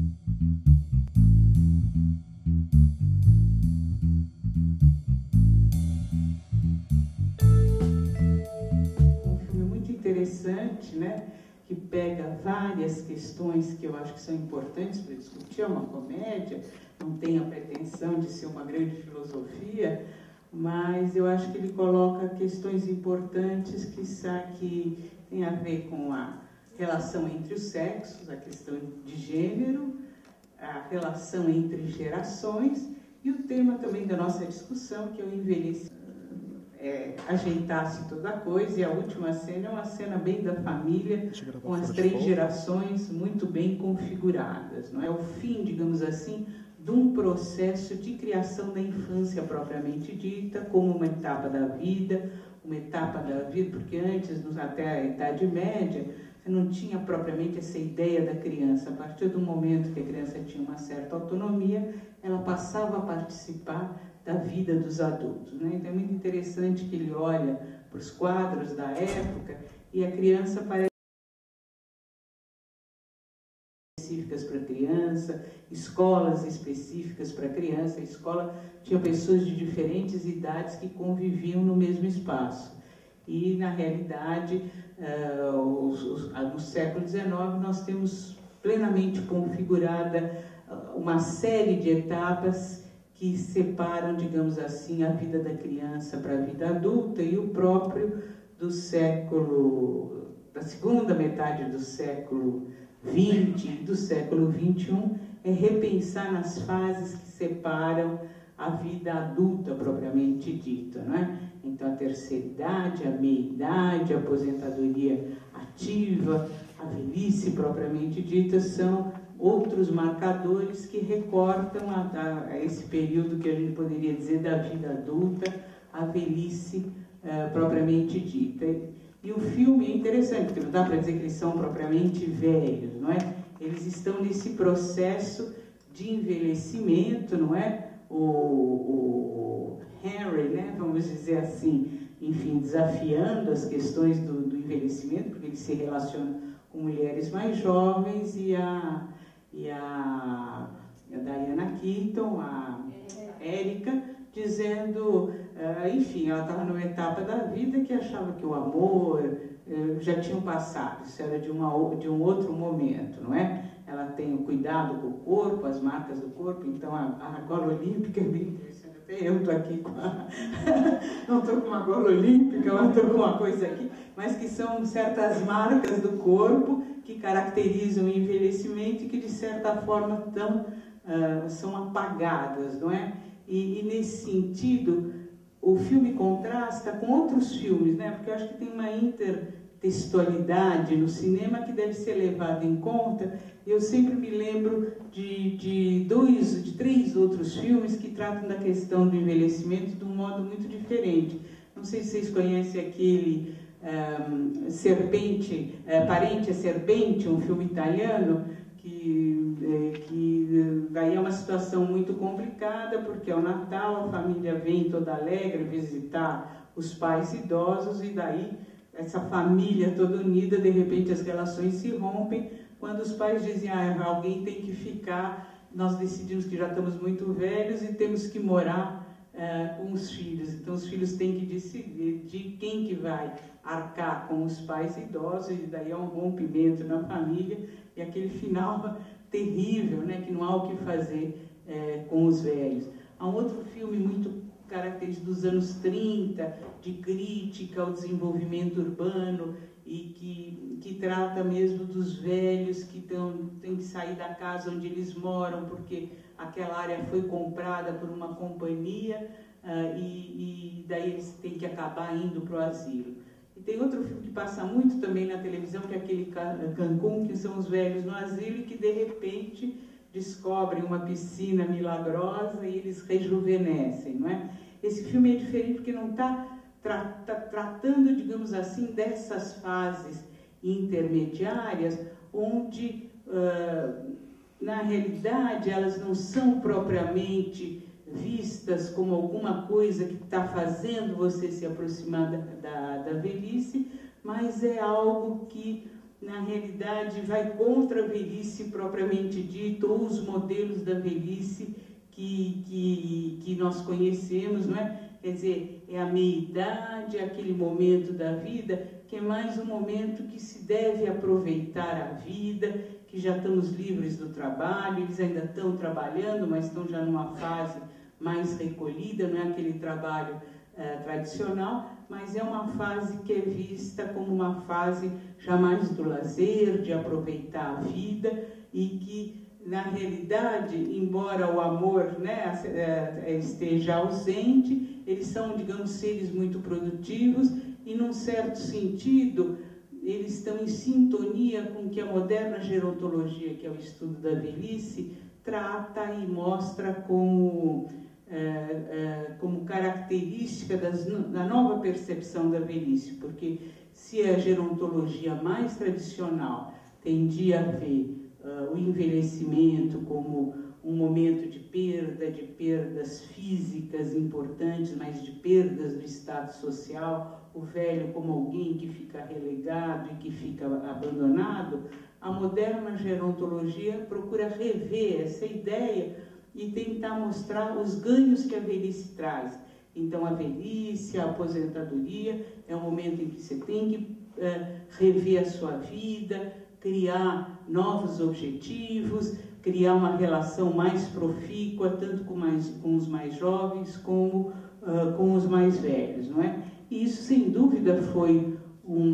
Um filme muito interessante, né? Que pega várias questões que eu acho que são importantes para discutir. É uma comédia, não tem a pretensão de ser uma grande filosofia, mas eu acho que ele coloca questões importantes que tem a ver com a relação entre os sexos, a questão de gênero, a relação entre gerações e o tema também da nossa discussão, que é o envelhecimento. Ajeitasse toda a coisa, e a última cena é uma cena bem da família, com as 3 gerações muito bem configuradas. Não é o fim, digamos assim, de um processo de criação da infância propriamente dita, como uma etapa da vida, porque antes, até a Idade Média, você não tinha propriamente essa ideia da criança. A partir do momento que a criança tinha uma certa autonomia, ela passava a participar da vida dos adultos, né? Então é muito interessante que ele olha para os quadros da época e a criança parece específicas para criança, escolas específicas para criança. A escola tinha pessoas de diferentes idades que conviviam no mesmo espaço. E, na realidade, no século XIX, nós temos plenamente configurada uma série de etapas que separam, digamos assim, a vida da criança para a vida adulta, e o próprio da segunda metade do século XX e do século XXI é repensar nas fases que separam a vida adulta propriamente dita, não é? Então, a terceira idade, a meia-idade, a aposentadoria ativa, a velhice propriamente dita são outros marcadores que recortam a esse período que a gente poderia dizer da vida adulta, a velhice propriamente dita. E o filme é interessante, porque não dá para dizer que eles são propriamente velhos, não é? Eles estão nesse processo de envelhecimento, não é? O Henry, né, vamos dizer assim, enfim, desafiando as questões do envelhecimento, porque ele se relaciona com mulheres mais jovens, e a Diane Keaton, a Erika, dizendo, enfim, ela estava numa etapa da vida que achava que o amor já tinha passado, isso era de um outro momento, não é? Ela tem o cuidado com o corpo, as marcas do corpo, então a gola olímpica é bem interessante. Até eu estou aqui não estou com uma gola olímpica, eu estou com uma coisa aqui, mas que são certas marcas do corpo que caracterizam o envelhecimento e que, de certa forma, são apagadas, não é? E nesse sentido, o filme contrasta com outros filmes, né? Porque eu acho que tem uma intertextualidade no cinema que deve ser levada em conta. Eu sempre me lembro de 3 outros filmes que tratam da questão do envelhecimento de um modo muito diferente. Não sei se vocês conhecem aquele Parente é Serpente, um filme italiano, que daí é uma situação muito complicada, porque ao Natal a família vem toda alegre visitar os pais idosos, e daí essa família toda unida, de repente as relações se rompem, quando os pais dizem, alguém tem que ficar, nós decidimos que já estamos muito velhos e temos que morar com os filhos. Então os filhos têm que decidir de quem que vai arcar com os pais idosos, e daí é um rompimento na família, e aquele final terrível, né, que não há o que fazer com os velhos. Há um outro filme muito característico dos anos 30, de crítica ao desenvolvimento urbano, e que trata mesmo dos velhos que têm que sair da casa onde eles moram, porque aquela área foi comprada por uma companhia, e daí eles têm que acabar indo para o asilo. E tem outro filme que passa muito também na televisão, que é aquele Cancún, que são os velhos no asilo e que, de repente, descobrem uma piscina milagrosa e eles rejuvenescem, não é? Esse filme é diferente porque não está tratando, digamos assim, dessas fases intermediárias, onde, na realidade, elas não são propriamente vistas como alguma coisa que está fazendo você se aproximar da velhice, mas é algo que na realidade, vai contra a velhice propriamente dita, ou os modelos da velhice que nós conhecemos, não é? Quer dizer, é a meia-idade, é aquele momento da vida que é mais um momento que se deve aproveitar a vida, que já estamos livres do trabalho, eles ainda estão trabalhando, mas estão já numa fase mais recolhida, não é aquele trabalho tradicional, mas é uma fase que é vista como uma fase já mais do lazer, de aproveitar a vida, e que, na realidade, embora o amor, né, esteja ausente, eles são, digamos, seres muito produtivos e, num certo sentido, eles estão em sintonia com o que a moderna gerontologia, que é o estudo da velhice, trata e mostra como característica da nova percepção da velhice, porque se a gerontologia mais tradicional tendia a ver o envelhecimento como um momento de perdas físicas importantes, mas de perdas do estado social, o velho como alguém que fica relegado e que fica abandonado, a moderna gerontologia procura rever essa ideia e tentar mostrar os ganhos que a velhice traz. Então, a velhice, a aposentadoria, é um momento em que você tem que rever a sua vida, criar novos objetivos, criar uma relação mais profícua, tanto com os mais jovens como com os mais velhos, não é? E isso, sem dúvida, foi um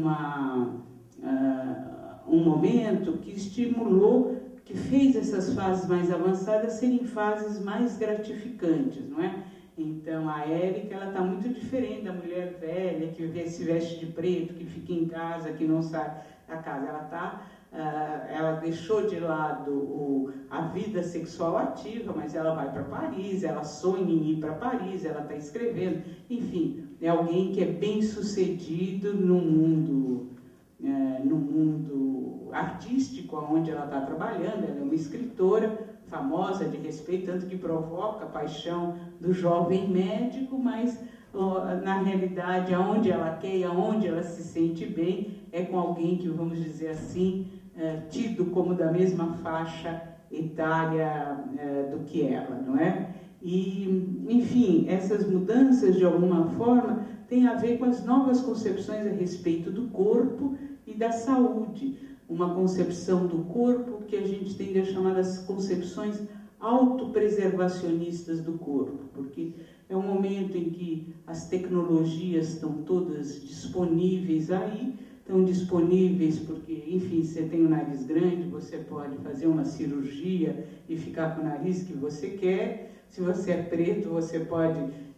momento que estimulou, que fez essas fases mais avançadas serem fases mais gratificantes, não é? Então, a Érica, ela está muito diferente da mulher velha, que se veste de preto, que fica em casa, que não sai da casa. Ela deixou de lado a vida sexual ativa, mas ela vai para Paris, ela sonha em ir para Paris, ela está escrevendo. Enfim, é alguém que é bem sucedido no mundo artístico onde ela está trabalhando. Ela é uma escritora famosa, de respeito, tanto que provoca a paixão do jovem médico, mas na realidade, aonde ela quer e aonde ela se sente bem, é com alguém que, vamos dizer assim, tido como da mesma faixa etária do que ela, não é? E, enfim, essas mudanças, de alguma forma, têm a ver com as novas concepções a respeito do corpo e da saúde. Uma concepção do corpo que a gente tende a chamar das concepções autopreservacionistas do corpo, porque é um momento em que as tecnologias estão todas disponíveis aí, estão disponíveis porque, enfim, você tem um nariz grande, você pode fazer uma cirurgia e ficar com o nariz que você quer. Se você é preto, você pode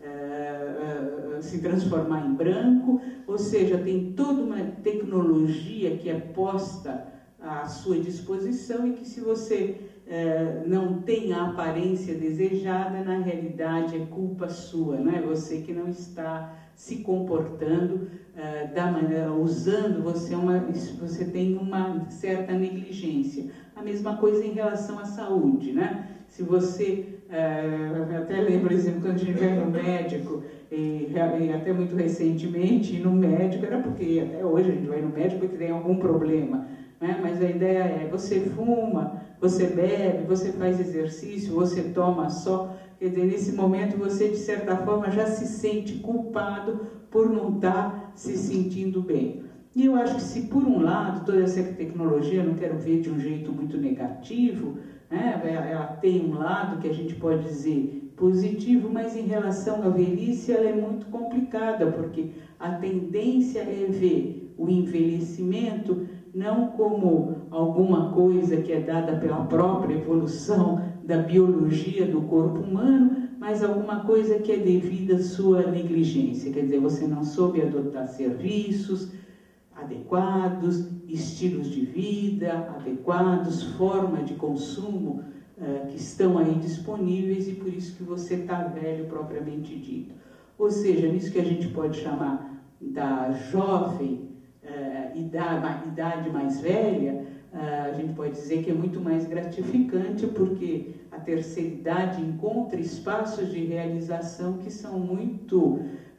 se transformar em branco, ou seja, tem toda uma tecnologia que é posta à sua disposição e que, se você não tem a aparência desejada, na realidade é culpa sua, não é? Você que não está se comportando da maneira, usando, você tem uma certa negligência. A mesma coisa em relação à saúde, né? Se você, até lembro, por exemplo, quando a gente vai no médico, e até muito recentemente, ir no médico, era porque até hoje a gente vai no médico porque tem algum problema, né? Mas a ideia é, você fuma, você bebe, você faz exercício, você toma só. Quer dizer, nesse momento você, de certa forma, já se sente culpado por não estar se sentindo bem. E eu acho que, se por um lado toda essa tecnologia, eu não quero ver de um jeito muito negativo, né? Ela tem um lado que a gente pode dizer positivo, mas em relação à velhice ela é muito complicada, porque a tendência é ver o envelhecimento não como alguma coisa que é dada pela própria evolução da biologia do corpo humano, mas alguma coisa que é devida à sua negligência. Quer dizer, você não soube adotar serviços adequados, estilos de vida adequados, forma de consumo que estão aí disponíveis, e por isso que você está velho propriamente dito. Ou seja, nisso que a gente pode chamar da jovem idade mais velha, a gente pode dizer que é muito mais gratificante, porque a terceira idade encontra espaços de realização que são muito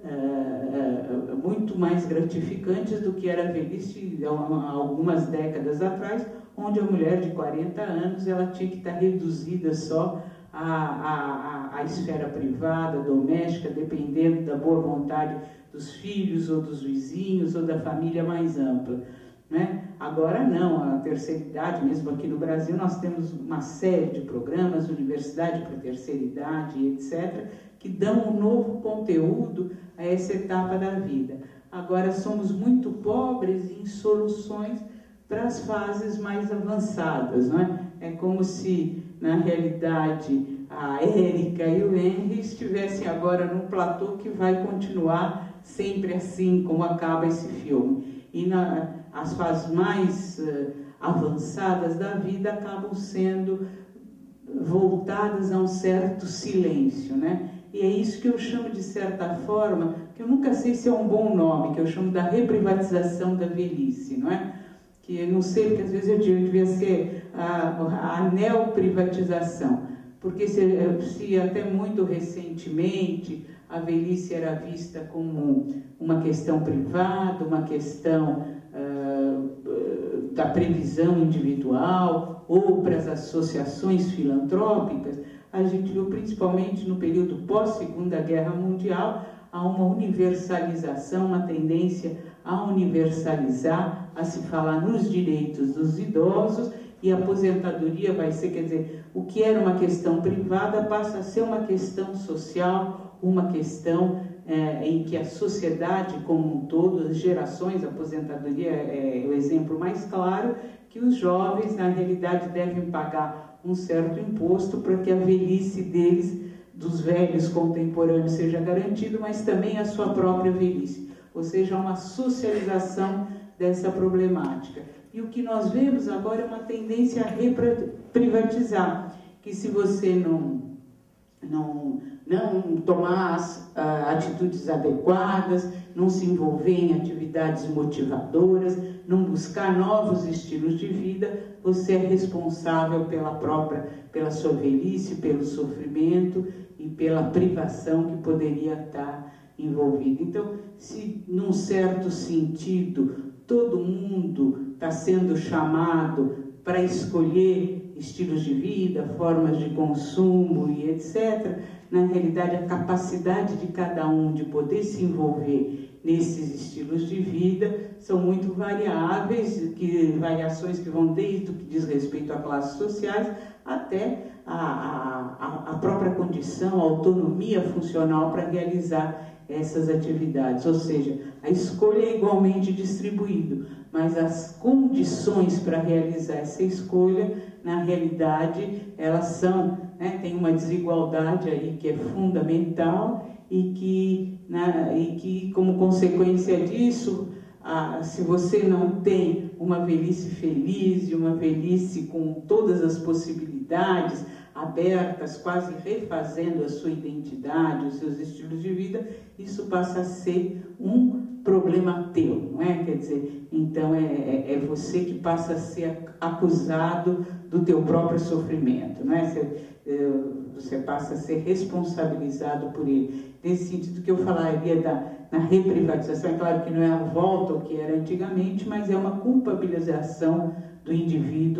muito mais gratificantes do que era a velhice há algumas décadas atrás, onde a mulher de 40 anos ela tinha que estar reduzida só à esfera privada, doméstica, dependendo da boa vontade dos filhos ou dos vizinhos ou da família mais ampla, né? Agora não, a terceira idade, mesmo aqui no Brasil, nós temos uma série de programas, Universidade para a Terceira Idade, etc., que dão um novo conteúdo a essa etapa da vida. Agora, somos muito pobres em soluções para as fases mais avançadas, não é? É como se, na realidade, a Érica e o Henry estivessem agora num platô que vai continuar sempre assim, como acaba esse filme. E as fases mais avançadas da vida acabam sendo voltadas a um certo silêncio, né? E é isso que eu chamo, de certa forma, que eu nunca sei se é um bom nome, que eu chamo da reprivatização da velhice, não é? Que eu não sei, porque às vezes eu digo que devia ser a neoprivatização, porque se até muito recentemente a velhice era vista como uma questão privada, uma questão da previsão individual, ou para as associações filantrópicas, a gente viu principalmente no período pós-Segunda Guerra Mundial, há uma universalização, uma tendência a universalizar, a se falar nos direitos dos idosos, e a aposentadoria vai ser, quer dizer, o que era uma questão privada passa a ser uma questão social, uma questão em que a sociedade como um todo, as gerações, a aposentadoria é o exemplo mais claro, que os jovens, na realidade, devem pagar um certo imposto para que a velhice deles, dos velhos contemporâneos, seja garantido, mas também a sua própria velhice, ou seja, uma socialização dessa problemática. E o que nós vemos agora é uma tendência a reprivatizar, que se você não tomar as atitudes adequadas, não se envolver em atividades motivadoras, não buscar novos estilos de vida, você é responsável pela sua velhice, pelo sofrimento e pela privação que poderia estar envolvida. Então, se num certo sentido todo mundo está sendo chamado para escolher estilos de vida, formas de consumo e etc., na realidade a capacidade de cada um de poder se envolver nesses estilos de vida são muito variáveis, variações que vão desde o que diz respeito a classes sociais até a própria condição, a autonomia funcional para realizar essas atividades, ou seja, a escolha é igualmente distribuída, mas as condições para realizar essa escolha, na realidade, elas são, né, tem uma desigualdade aí que é fundamental e que como consequência disso, se você não tem uma velhice feliz e uma velhice com todas as possibilidades abertas, quase refazendo a sua identidade, os seus estilos de vida, isso passa a ser um problema teu, não é? Quer dizer, então é você que passa a ser acusado do teu próprio sofrimento, não é? Você passa a ser responsabilizado por ele. Nesse sentido que eu falaria na reprivatização, é claro que não é a volta ao que era antigamente, mas é uma culpabilização do indivíduo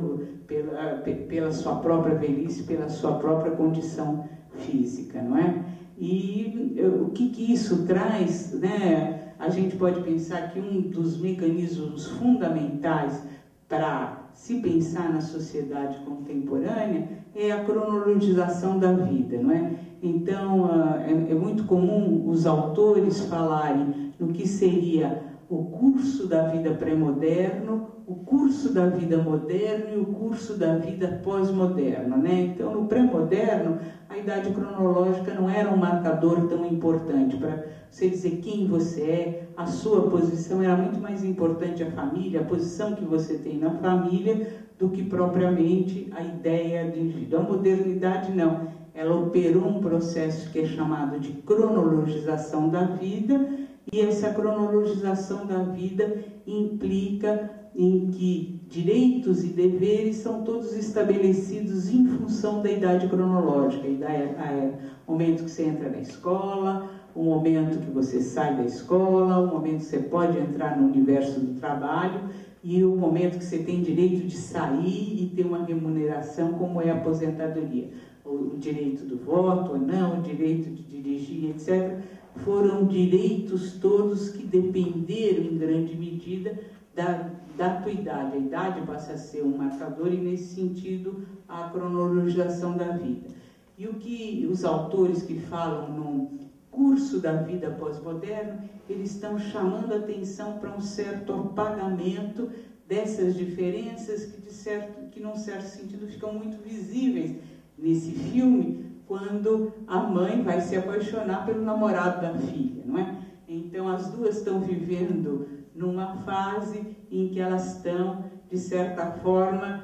pela sua própria velhice, pela sua própria condição física, não é? E o que isso traz, né? A gente pode pensar que um dos mecanismos fundamentais para se pensar na sociedade contemporânea é a cronologização da vida, não é? Então, é muito comum os autores falarem no que seria o curso da vida pré-moderno, o curso da vida moderno e o curso da vida pós-moderna, né? Então, no pré-moderno, a idade cronológica não era um marcador tão importante para você dizer quem você é, a sua posição, era muito mais importante a família, a posição que você tem na família, do que propriamente a ideia de indivíduo. A modernidade não, ela operou um processo que é chamado de cronologização da vida, e essa cronologização da vida implica em que direitos e deveres são todos estabelecidos em função da idade cronológica, o momento que você entra na escola, o momento que você sai da escola, o momento que você pode entrar no universo do trabalho e o momento que você tem direito de sair e ter uma remuneração como é a aposentadoria. O direito do voto ou não, o direito de dirigir, etc. Foram direitos todos que dependeram em grande medida da tua idade. A idade passa a ser um marcador e, nesse sentido, a cronologização da vida. E o que os autores que falam no curso da vida pós-moderna, eles estão chamando a atenção para um certo apagamento dessas diferenças que, num certo sentido, ficam muito visíveis nesse filme, quando a mãe vai se apaixonar pelo namorado da filha, não é? Então, as duas estão vivendo numa fase em que elas estão, de certa forma,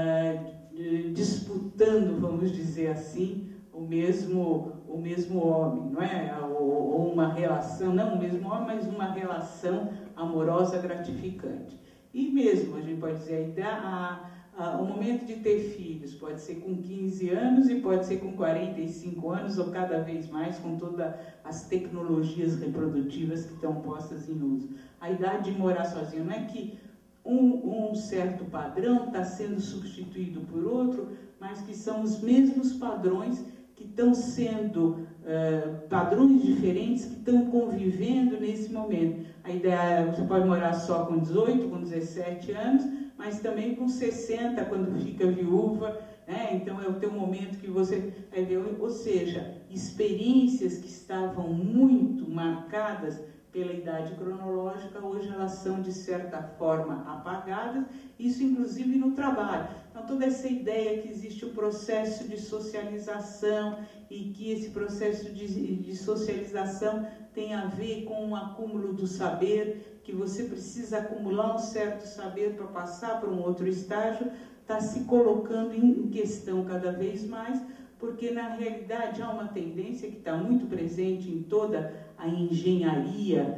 disputando, vamos dizer assim, o mesmo homem, não é? Ou uma relação, não o mesmo homem, mas uma relação amorosa gratificante. E mesmo, a gente pode dizer, o momento de ter filhos pode ser com 15 anos e pode ser com 45 anos, ou cada vez mais com todas as tecnologias reprodutivas que estão postas em uso. A idade de morar sozinho, não é que um certo padrão está sendo substituído por outro, mas que são os mesmos padrões que estão sendo padrões diferentes que estão convivendo nesse momento. A ideia é, você pode morar só com 18, com 17 anos, mas também com 60, quando fica viúva, né? Então é o teu momento que você vai ver, ou seja, experiências que estavam muito marcadas pela idade cronológica, hoje elas são, de certa forma, apagadas, isso inclusive no trabalho. Então, toda essa ideia que existe o processo de socialização e que esse processo de socialização tem a ver com o acúmulo do saber, que você precisa acumular um certo saber para passar para um outro estágio, está se colocando em questão cada vez mais, porque na realidade há uma tendência que está muito presente em toda a engenharia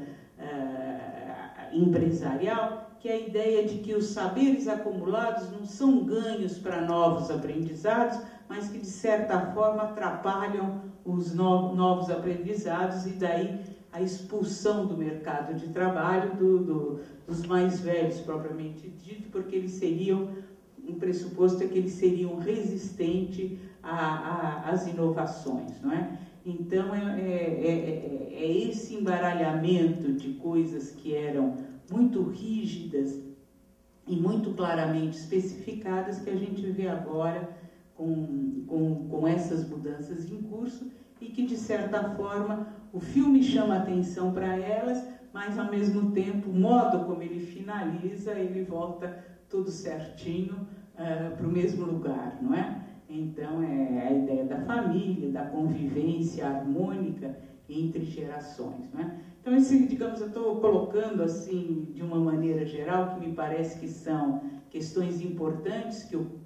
empresarial, que é a ideia de que os saberes acumulados não são ganhos para novos aprendizados, mas que de certa forma atrapalham os novos aprendizados e daí a expulsão do mercado de trabalho dos mais velhos, propriamente dito, porque eles seriam, um pressuposto é que eles seriam resistentes às inovações, não é? Então, é esse embaralhamento de coisas que eram muito rígidas e muito claramente especificadas que a gente vê agora com essas mudanças em curso e que, de certa forma, o filme chama atenção para elas, mas, ao mesmo tempo, o modo como ele finaliza, ele volta tudo certinho para o mesmo lugar, não é? Então, é a ideia da família, da convivência harmônica entre gerações, não é? Então, digamos, eu estou colocando, assim, de uma maneira geral, que me parece que são questões importantes que o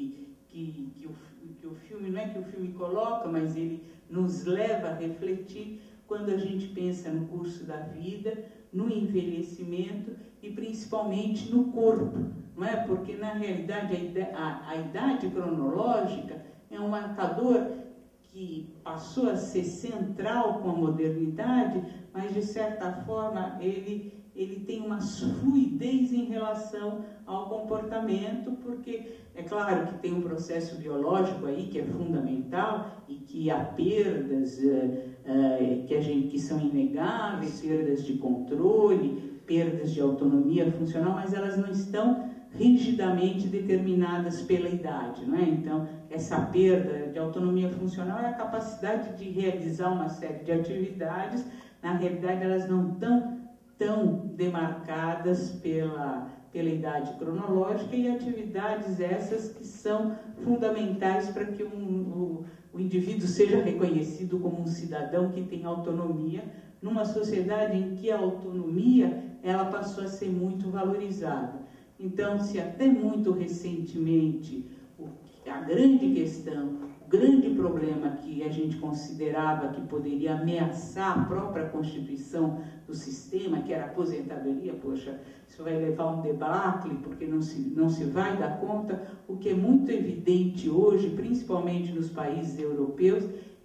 filme, não é que o filme coloca, mas ele nos leva a refletir quando a gente pensa no curso da vida, no envelhecimento e principalmente no corpo, não é? Porque na realidade a idade cronológica é um marcador que passou a ser central com a modernidade, mas de certa forma ele tem uma fluidez em relação ao comportamento, porque é claro que tem um processo biológico aí que é fundamental e que há perdas que são inegáveis, perdas de controle, perdas de autonomia funcional, mas elas não estão rigidamente determinadas pela idade, não é? Então, essa perda de autonomia funcional é a capacidade de realizar uma série de atividades, na realidade elas não estão tão demarcadas pela idade cronológica, e atividades essas que são fundamentais para que o indivíduo seja reconhecido como um cidadão que tem autonomia, numa sociedade em que a autonomia ela passou a ser muito valorizada. Então, se até muito recentemente a grande questão, o grande problema que a gente considerava que poderia ameaçar a própria constituição do sistema, que era a aposentadoria, poxa, isso vai levar um debacle, porque não se vai dar conta. O que é muito evidente hoje, principalmente nos países europeus,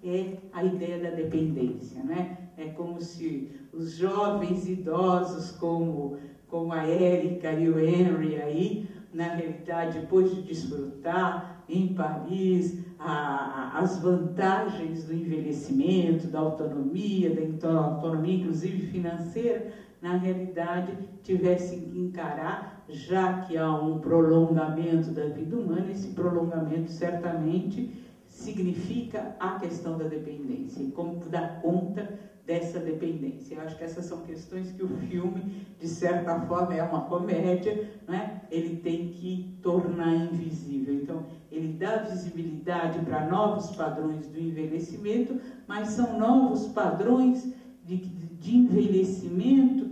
é a ideia da dependência, né? É como se os jovens idosos como a Érica e o Henry aí, na realidade, depois de desfrutar em Paris as vantagens do envelhecimento, da autonomia inclusive financeira, na realidade tivessem que encarar, já que há um prolongamento da vida humana, esse prolongamento certamente significa a questão da dependência e como dar conta dessa dependência. Eu acho que essas são questões que o filme, de certa forma, é uma comédia, né? Ele tem que tornar invisível. Então, ele dá visibilidade para novos padrões do envelhecimento, mas são novos padrões de envelhecimento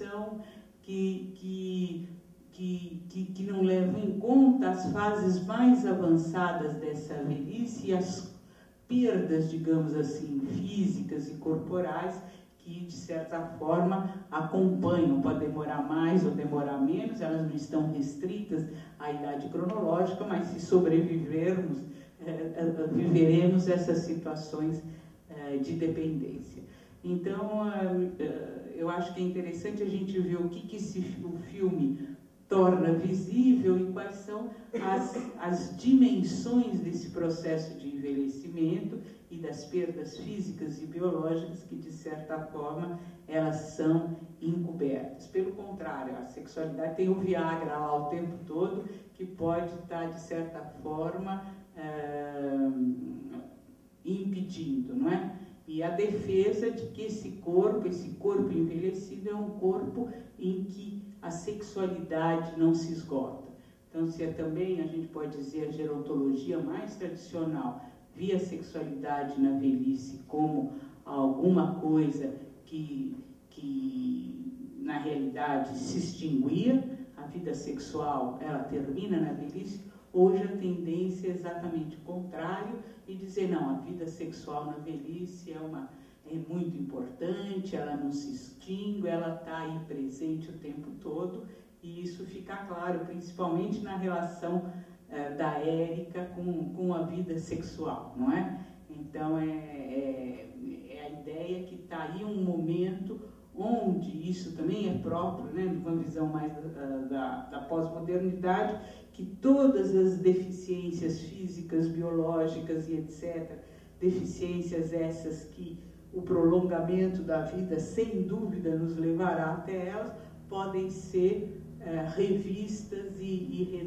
que não levam em conta as fases mais avançadas dessa velhice e as perdas, digamos assim, físicas e corporais que, de certa forma, acompanham. Pode demorar mais ou demorar menos, elas não estão restritas à idade cronológica, mas se sobrevivermos, viveremos essas situações de dependência. Então, eu acho que é interessante a gente ver o que o filme torna visível e quais são as dimensões desse processo de envelhecimento e das perdas físicas e biológicas que, de certa forma, elas são encobertas. Pelo contrário, a sexualidade tem o Viagra lá o tempo todo, que pode estar, de certa forma, impedindo, não é? E a defesa de que esse corpo envelhecido é um corpo em que a sexualidade não se esgota. Então, se é também, a gente pode dizer, a gerontologia mais tradicional via a sexualidade na velhice como alguma coisa que na realidade se extinguia, a vida sexual ela termina na velhice. Hoje a tendência é exatamente o contrário e dizer, não, a vida sexual na velhice é muito importante, ela não se extingue, ela está aí presente o tempo todo, e isso fica claro, principalmente na relação da Érica com a vida sexual, não é? Então, é a ideia que está aí um momento onde isso também é próprio, né, de uma visão mais da pós-modernidade, que todas as deficiências físicas, biológicas e etc., deficiências essas que o prolongamento da vida, sem dúvida, nos levará até elas, podem ser revistas e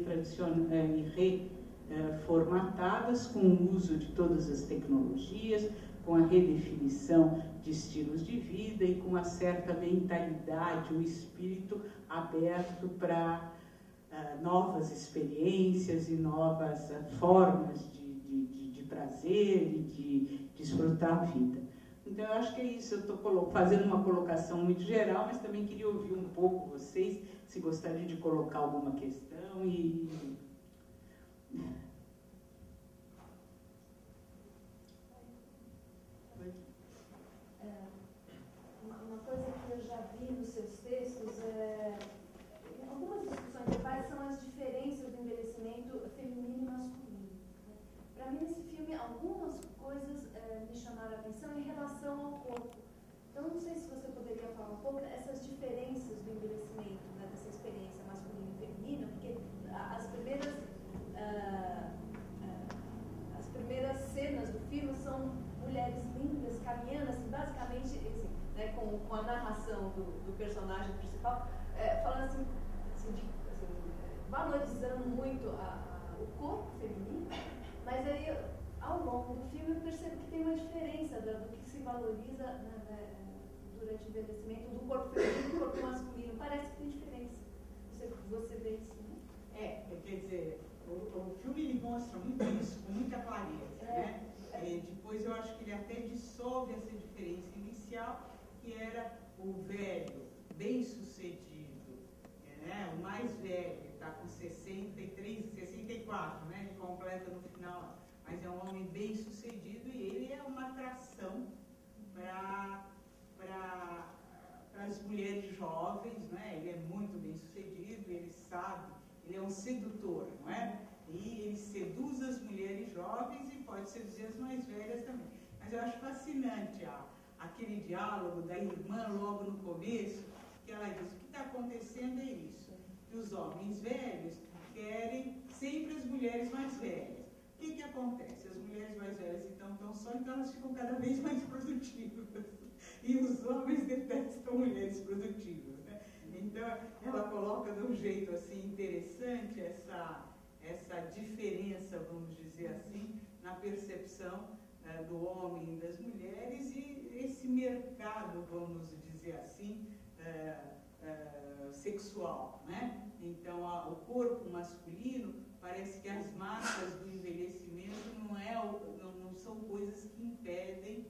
reformatadas com o uso de todas as tecnologias, com a redefinição de estilos de vida e com uma certa mentalidade, um espírito aberto para novas experiências e novas formas de prazer e de desfrutar a vida. Então, eu acho que é isso. Eu estou fazendo uma colocação muito geral, mas também queria ouvir um pouco vocês, se gostariam de colocar alguma questão e... Uma coisa que eu já vi nos seus textos algumas discussões de quais são as diferenças do envelhecimento feminino e masculino. Para mim, nesse filme, algumas coisas me chamaram a atenção em relação ao corpo. Então, não sei se você poderia falar um pouco dessas diferenças do envelhecimento, né, dessa experiência masculina e feminina, porque as primeiras cenas do filme são mulheres lindas caminhando, assim, basicamente, assim, né, com a narração do personagem principal, falando assim, valorizando muito o corpo feminino, mas aí, ao longo do filme, eu percebo que tem uma diferença do que se valoriza durante o envelhecimento do corpo feminino e do corpo masculino. Parece que tem diferença. Você vê isso, né? Quer dizer, o filme ele mostra muito isso, com muita clareza, né? Depois eu acho que ele até dissolve essa diferença inicial, que era o velho, bem-sucedido, né? O mais velho, está com 63, 64, né? Ele completa no final, mas é um homem bem-sucedido e ele é uma atração para as mulheres jovens, né? Ele é muito bem-sucedido, ele sabe, ele é um sedutor, não é? E ele seduz as mulheres jovens e pode seduzir as mais velhas também. Mas eu acho fascinante aquele diálogo da irmã logo no começo, que ela diz, o que está acontecendo é isso, que os homens velhos querem sempre as mulheres mais velhas. O que acontece? As mulheres mais velhas então estão só, então elas ficam cada vez mais produtivas. E os homens detestam mulheres produtivas, né? Então, ela coloca de um jeito assim interessante essa diferença, vamos dizer assim, na percepção do homem e das mulheres e esse mercado, vamos dizer assim, sexual, né? Então, o corpo masculino, parece que as marcas do envelhecimento não são coisas que impedem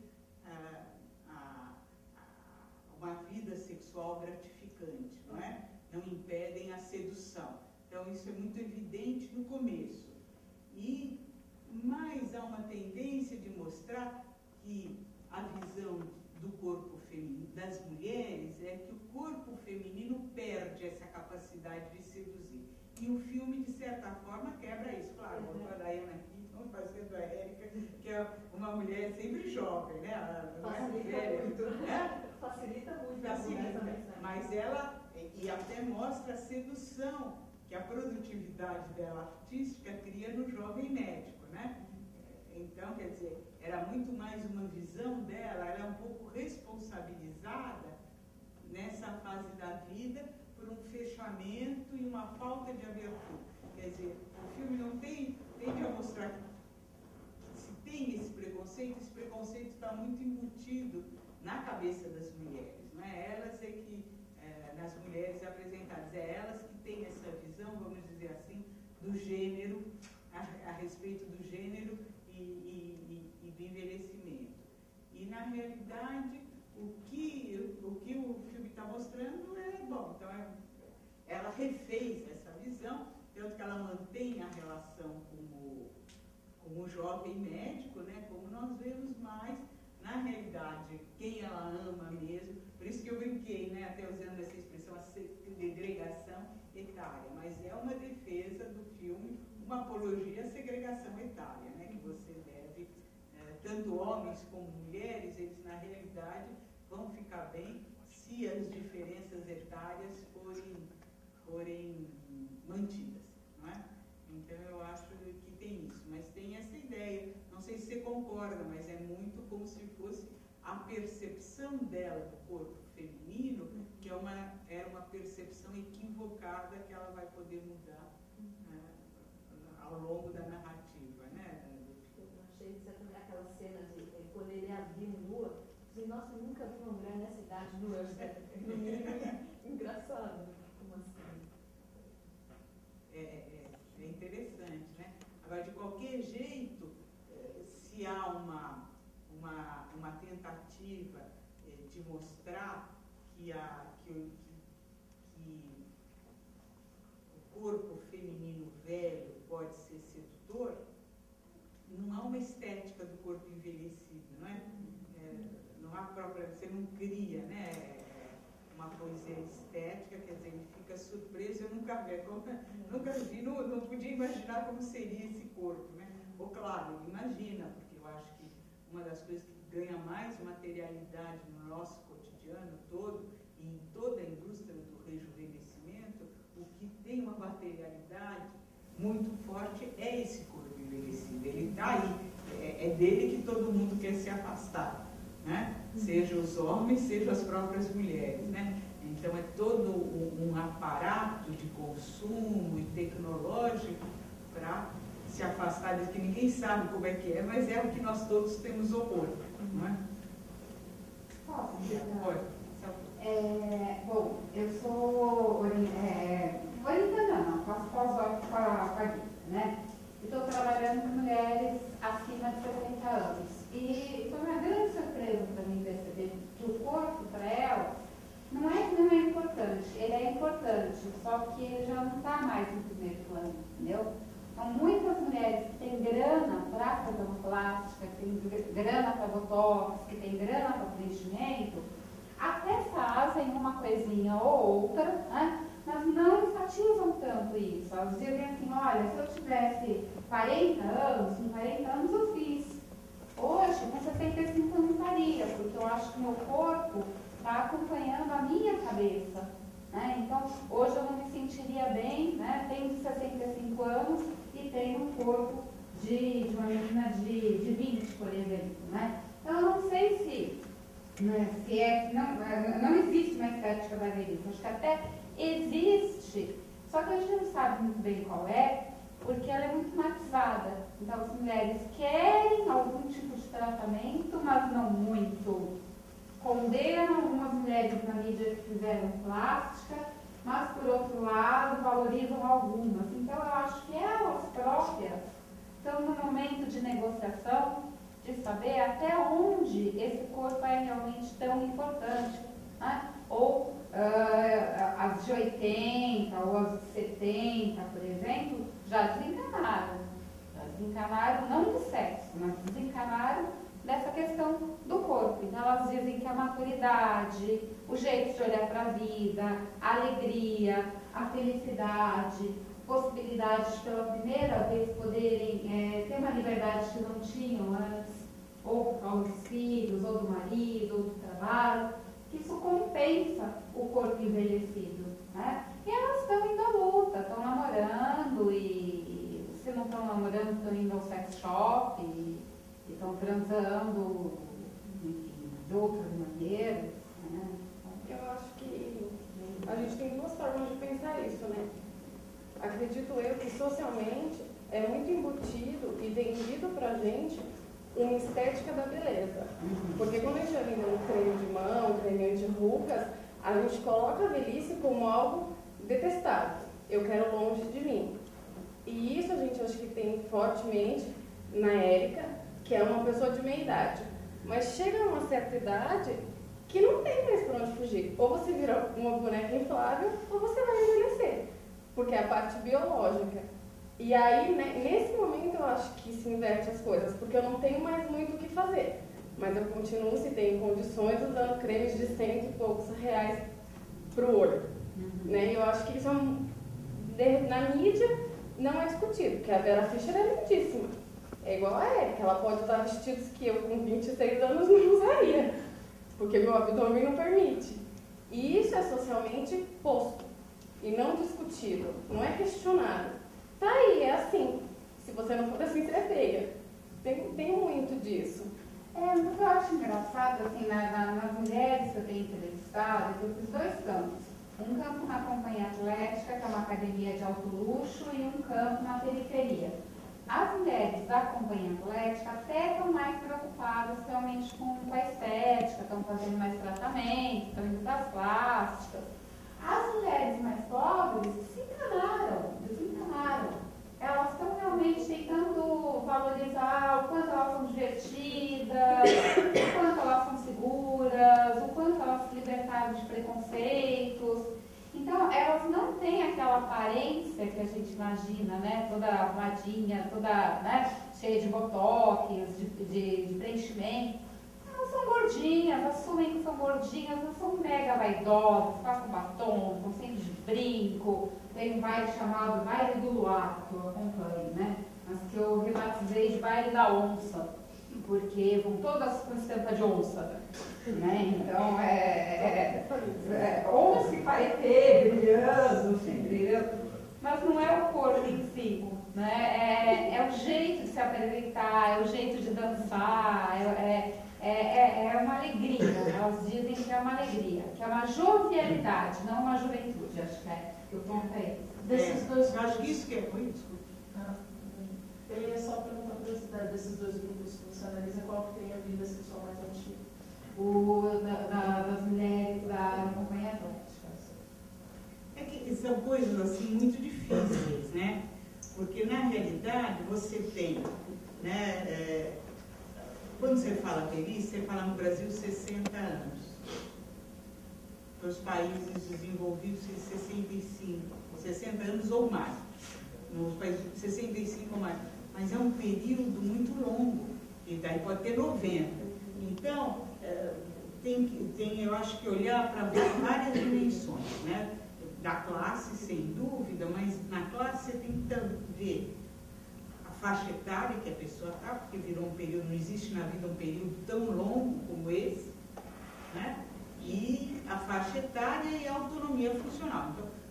uma vida sexual gratificante, não é? Não impedem a sedução. Então, isso é muito evidente no começo. Mas há uma tendência de mostrar que a visão do corpo feminino, das mulheres, é que o corpo feminino perde essa capacidade de seduzir. E o filme, de certa forma, quebra isso. Claro, a Diana aqui, estão fazendo a Érica, que é uma mulher sempre jovem, né? Ela não é velha. Facilita muito. Facilita, mas ela, e até mostra a sedução que a produtividade dela artística cria no jovem médico, né? Então, quer dizer, era muito mais uma visão dela, ela é um pouco responsabilizada nessa fase da vida por um fechamento e uma falta de abertura. Quer dizer, o filme não tende a mostrar que se tem esse preconceito está muito embutido na cabeça das mulheres, não é? Elas é que, nas mulheres apresentadas, elas que têm essa visão, vamos dizer assim, do gênero, a respeito do gênero e do envelhecimento. E, na realidade, o que o filme está mostrando é, bom, então ela refez essa visão, tanto que ela mantém a relação com o jovem médico, né, como nós vemos mais, na realidade, quem ela ama mesmo, por isso que eu brinquei, né, até usando essa expressão, a segregação etária, mas é uma defesa do filme, uma apologia à segregação etária, né, que você deve, tanto homens como mulheres, eles na realidade vão ficar bem se as diferenças etárias forem mantidas, não é? Então eu acho que tem isso, mas tem essa ideia, não sei se você concorda, mas é muito como se fosse a percepção dela do corpo feminino, que era uma percepção equivocada que ela vai poder mudar ao longo da narrativa, né? Eu achei aquela cena de quando ele a viu nua, eu disse, nossa, eu nunca vi uma mulher nessa idade nua, no mínimo engraçado, como assim? É interessante, né? Agora, de qualquer jeito, se há uma tentativa de mostrar que o corpo feminino velho pode ser sedutor, não há uma estética do corpo envelhecido, não é? Não há própria, você não cria, né? Uma coisa estética, quer dizer, ele fica surpreso, eu nunca vi, não podia imaginar como seria esse corpo, né? Ou claro, imagina, porque eu acho que uma das coisas que ganha mais materialidade no nosso cotidiano todo, e em toda a indústria do rejuvenescimento, o que tem uma materialidade muito forte é esse corpo envelhecido, ele está aí, é dele que todo mundo quer se afastar, né? Seja os homens, seja as próprias mulheres, né? Então é todo um aparato de consumo e tecnológico para se afastar disso, que ninguém sabe como é que é, mas é o que nós todos temos horror, não é? Posso? Pode. Bom, eu sou orientando, não, faço pós-doc com a Guia, né? Estou trabalhando com mulheres acima de 60 anos. E foi uma grande surpresa para mim perceber que o corpo, para ela, não é que não é importante, ele é importante, só que ele já não está mais no primeiro plano, entendeu? Então, muitas mulheres que têm grana para fazer uma plástica, que têm grana para botox, que têm grana para preenchimento, até fazem uma coisinha ou outra, né? Mas não enfatizam tanto isso. Elas dizem assim, olha, se eu tivesse 40 anos, com 40 anos eu fiz. Hoje, com 65 hoje eu não me sentiria bem, né? Tenho 65 anos e tenho um corpo de uma menina de 20, por exemplo, né? Então, eu não sei se não existe uma estética da velhice. Acho que até existe, só que a gente não sabe muito bem qual é, porque ela é muito matizada. Então, as mulheres querem algum tipo de tratamento, mas não muito. Condenam algumas mulheres na mídia que fizeram plástica, mas, por outro lado, valorizam algumas. Então, eu acho que elas próprias estão no momento de negociação, de saber até onde esse corpo é realmente tão importante, né? Ou as de 80 ou as de 70, por exemplo, já desencanaram. Já desencanaram não do sexo, mas desencanaram dessa questão do corpo. Então, elas dizem que a maturidade, o jeito de olhar para a vida, a alegria, a felicidade, possibilidade de pela primeira vez poderem ter uma liberdade que não tinham antes, ou por causa dos filhos, ou do marido, ou do trabalho, que isso compensa o corpo envelhecido, né? E elas estão indo à luta, estão namorando, e se não estão namorando, estão indo ao sex shop, e estão transando, enfim, de outras maneiras, né? Eu acho que a gente tem duas formas de pensar isso, né? Acredito eu que socialmente é muito embutido e vendido pra gente uma estética da beleza. Porque quando a gente vai vender um creme de mão, um creme anti-rugas, a gente coloca a velhice como algo detestável. Eu quero longe de mim. E isso a gente acho que tem fortemente na Érica, que é uma pessoa de meia idade. Mas chega a uma certa idade que não tem mais pra onde fugir. Ou você vira uma boneca inflável, ou você vai envelhecer. Porque é a parte biológica. E aí, né, nesse momento, eu acho que se inverte as coisas, porque eu não tenho mais muito o que fazer. Mas eu continuo, se tenho condições, usando cremes de 100 e poucos reais pro olho. Né? Eu acho que isso na mídia não é discutido, porque a Vera Fischer é lindíssima. É igual a Érica, ela pode usar vestidos que eu com 26 anos não usaria, porque meu abdômen não permite. E isso é socialmente posto e não discutido, não é questionado. Tá aí, é assim. Se você não for assim, você é feia. Tem muito disso. Mas eu acho engraçado, assim, nas mulheres que eu tenho entrevistado, eu fiz dois campos. Um campo na Companhia Atlética, que é uma academia de alto luxo, e um campo na periferia. As mulheres da Companhia Atlética até estão mais preocupadas realmente com a estética, estão fazendo mais tratamento, estão indo para as plásticas. As mulheres mais pobres desencanaram. Elas estão realmente tentando valorizar o quanto elas são divertidas, o quanto elas são seguras, o quanto elas se libertaram de preconceitos. Então, elas não têm aquela aparência que a gente imagina, né? Toda arrumadinha, toda, né? Cheia de botox, de preenchimento. Elas são gordinhas, assumem que são gordinhas, não são mega vaidosas, passam batom, estão sempre de brinco. Tem um baile chamado Baile do Luar, que eu acompanho, né? Mas que eu rebatizei de Baile da Onça, porque vão todas com estampa de onça, né? Então, onça e paetê, brilhando, mas não é o corpo em si, né? É o jeito de se apresentar, é o jeito de dançar, é uma alegria, elas dizem que é uma alegria, que é uma jovialidade, não uma juventude, acho que é. Eu contei. Desses dois eu acho que isso que é ruim, desculpa. Eu ia só perguntar a curiosidade desses dois grupos que você analisa, qual que tem a vida sexual mais ativa? Das mulheres da Companhia Atlética. É que são coisas assim muito difíceis, né? Porque na realidade você tem, né? Quando você fala velhice, você fala no Brasil 60 anos. Para os países desenvolvidos, 65, 60 anos ou mais. Nos países 65 ou mais. Mas é um período muito longo, e daí pode ter 90. Então, eu acho que olhar para ver várias dimensões, né? Da classe, sem dúvida, mas na classe você tem que ver a faixa etária que a pessoa está, porque virou um período, não existe na vida um período tão longo como esse, né? E a faixa etária e a autonomia funcional. Então,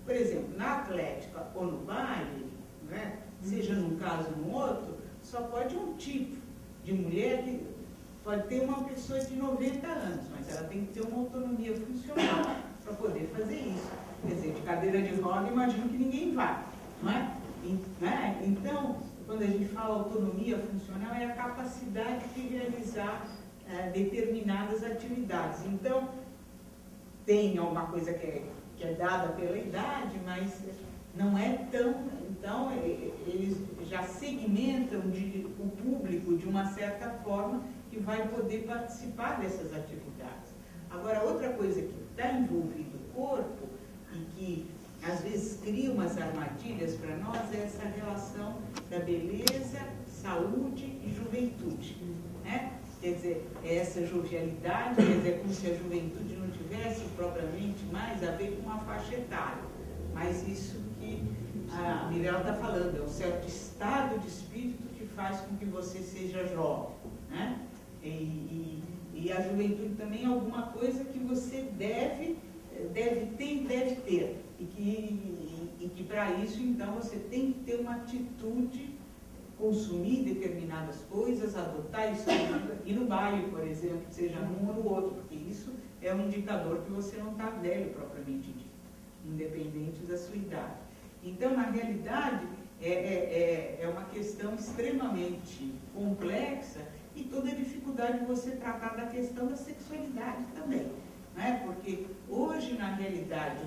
Por exemplo, na atlética ou no baile, né, seja num caso ou no outro, só pode um tipo de mulher que pode ter uma pessoa de 90 anos, mas ela tem que ter uma autonomia funcional para poder fazer isso. Quer dizer, de cadeira de roda, imagino que ninguém vai, não é? Né? Então, quando a gente fala autonomia funcional, é a capacidade de realizar determinadas atividades. Então, tem alguma coisa que é dada pela idade, mas não é tão... Então, eles já segmentam o público de uma certa forma que vai poder participar dessas atividades. Agora, outra coisa que está envolvida o corpo e que às vezes cria umas armadilhas para nós é essa relação da beleza, saúde e juventude, né? Quer dizer, essa jovialidade, quer dizer, é como se a juventude não tivesse propriamente mais a ver com uma faixa etária, mas isso que a Mirella está falando, é um certo estado de espírito que faz com que você seja jovem, né? E a juventude também é alguma coisa que você deve ter e deve ter. E que para isso, então, você tem que ter uma atitude, consumir determinadas coisas, adotar isso, ir no baile, por exemplo, seja num ou no outro, porque isso é um indicador que você não está velho propriamente dito, independente da sua idade. Então, na realidade, é uma questão extremamente complexa e toda a dificuldade de você tratar da questão da sexualidade também, né? Porque hoje, na realidade,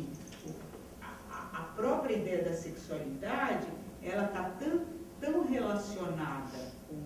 a própria ideia da sexualidade, ela está tão relacionada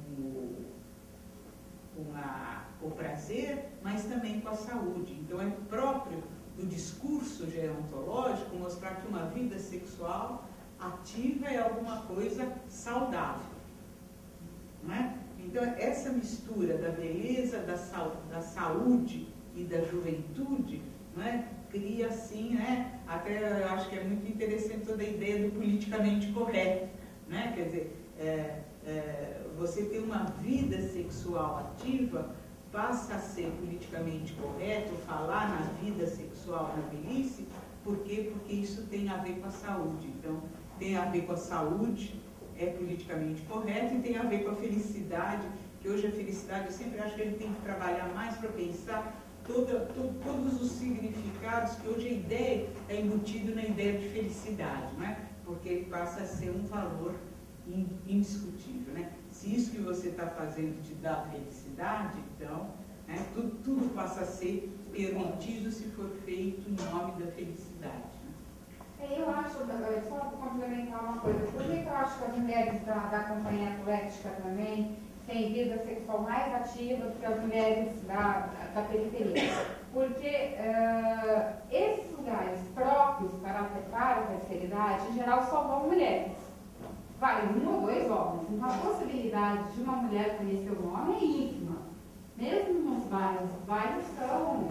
com o prazer, mas também com a saúde. Então, é próprio do discurso gerontológico mostrar que uma vida sexual ativa é alguma coisa saudável, não é? Então, essa mistura da beleza, da saúde e da juventude, não é? Cria assim, né? Até eu acho que é muito interessante toda a ideia do politicamente correto, né? Quer dizer, você ter uma vida sexual ativa passa a ser politicamente correto, falar na vida sexual na velhice, por quê? Porque isso tem a ver com a saúde. Então, tem a ver com a saúde, é politicamente correto, e tem a ver com a felicidade, que hoje a felicidade, eu sempre acho que a gente tem que trabalhar mais para pensar todos os significados, que hoje a ideia é embutido na ideia de felicidade, não é? Porque passa a ser um valor indiscutível, né? Se isso que você está fazendo te dá felicidade, então, né, tudo passa a ser permitido se for feito em nome da felicidade. Eu acho, só para complementar uma coisa, por que eu acho que as mulheres da companhia atlética também têm vida sexual mais ativa do que as mulheres da periferia? Porque esses lugares próprios para a terceira idade, em geral, só vão mulheres. Vai, 1 ou 2 homens. Então, a possibilidade de uma mulher conhecer um homem é ínfima. Mesmo nos bairros, os bairros são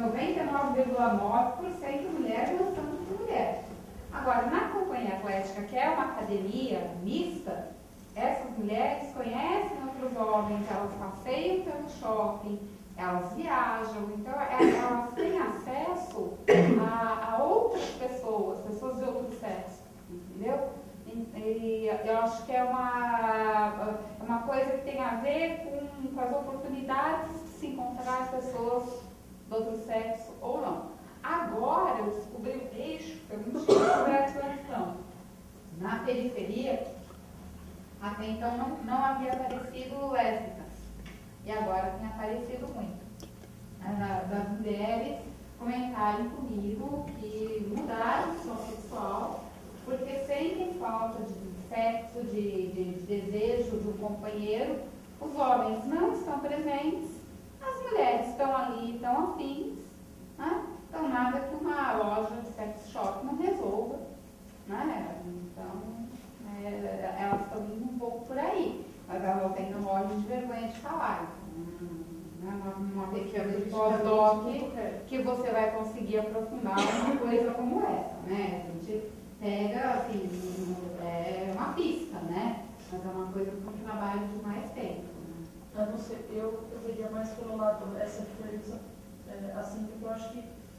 99,9% mulher gostando de mulher. Agora, na companhia atlética, que é uma academia mista, essas mulheres conhecem outros homens, elas passeiam pelo shopping, elas viajam, então elas têm acesso a outras pessoas de outro sexo, entendeu? E eu acho que é uma coisa que tem a ver com as oportunidades de se encontrar pessoas do outro sexo ou não. Agora eu descobri o bicho, foi muito sobre a situação. Na periferia, até então não havia aparecido lésbicas. E agora tem aparecido muito. Das mulheres comentarem comigo que mudaram de sua sexual porque sentem falta de sexo, de desejo de um companheiro. Os homens não estão presentes, as mulheres estão ali, estão afins, né? Então nada que uma loja de sex shop não resolva, né? Então elas estão indo um pouco por aí, mas elas ainda morrem de vergonha de falar. Uma pesquisa de pós-doc que você vai conseguir aprofundar uma coisa como essa, né? A gente pega, assim, é uma pista, né? Mas é uma coisa com um trabalho de mais tempo. Né? Eu não sei, eu veria mais pelo lado essa coisa, assim, porque eu acho que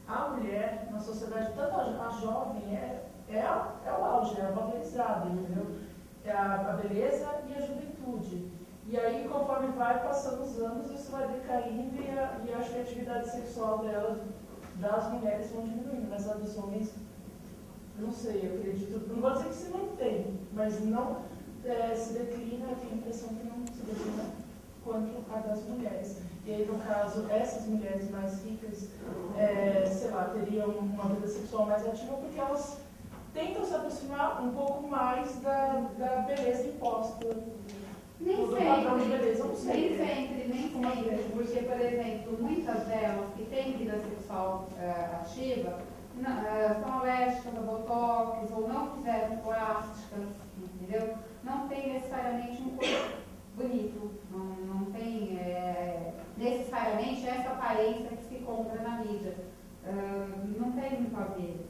a mulher, na sociedade, tanto a jovem é o auge, é a valorizada, entendeu? É a beleza e a juventude. E aí, conforme vai passando os anos, isso vai decaindo e acho que a atividade sexual delas, das mulheres, vão diminuindo, mas a dos homens, não sei, eu acredito, não vou dizer que se mantém, mas não se declina, eu tenho a impressão que não se declina quanto a das mulheres. E aí, no caso, essas mulheres mais ricas, sei lá, teriam uma vida sexual mais ativa porque elas tentam se aproximar um pouco mais da beleza imposta. Nem do padrão de sempre, beleza, não sei. nem sempre, porque, por exemplo, muitas delas que têm vida sexual ativa são alérgicas a botox ou não fizeram plásticas, entendeu? Não tem necessariamente um corpo bonito, não tem necessariamente essa aparência que se compra na mídia. Não tem muito a ver.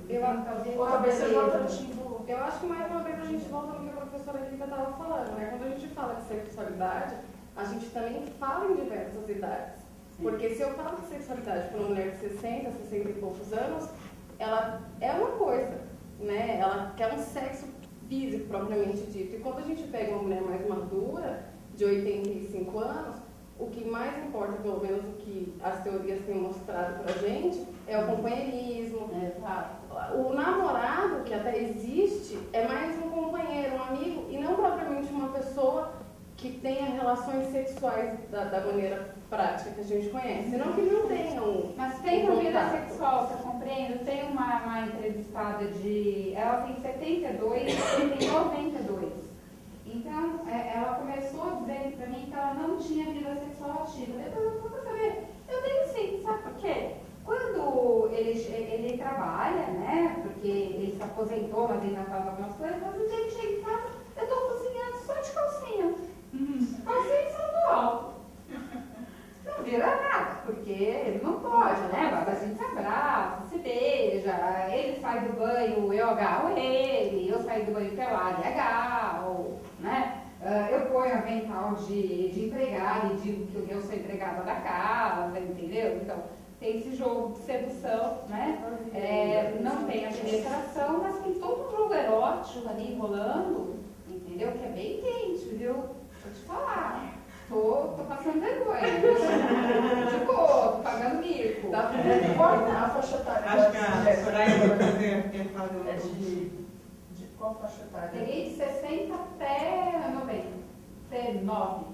Ou talvez seja um atrativo. Eu acho que mais uma vez a gente volta no que a professora Rita estava falando, né? Quando a gente fala de sexualidade, a gente também fala em diversas idades. Porque se eu falo de sexualidade para uma mulher de 60, 60 e poucos anos, ela é uma coisa, né? Ela quer um sexo físico propriamente dito. E quando a gente pega uma mulher mais madura, de 85 anos, o que mais importa, pelo menos o que as teorias têm mostrado pra gente, é o companheirismo. O namorado, que até existe, é mais um companheiro, um amigo, e não propriamente uma pessoa que tenha relações sexuais da maneira prática que a gente conhece. Senão que não tenha Mas tem uma vida sexual, você compreende? Tem uma entrevistada ela tem 72 e tem 92. Então, ela começou a dizer pra mim que ela não tinha vida sexual ativa. Depois eu fui saber. Eu tenho sim, sabe por quê? Quando ele trabalha, né? Porque ele se aposentou, mas ainda faz algumas coisas, às vezes ele chega em casa, eu tô cozinhando só de calcinha. Calcinha e salto alto. Não vira nada, porque ele não pode, né? Mas a gente se abraça, se beija, ele sai do banho, eu agarro ele, eu saio do banho pelado e agarro, né? Eu ponho avental de empregada e digo que eu sou empregada da casa, entendeu? Então, tem esse jogo de sedução, né? Não tem a penetração, mas tem todo um jogo erótico ali rolando, entendeu? Que é bem quente, viu? Vou te falar. Tô passando vergonha. De boa, tô pagando mico. Corta a faixa etária. Acho que a Soraya quer falar de qual faixa etária? Peguei de 60 até 90. Até 9.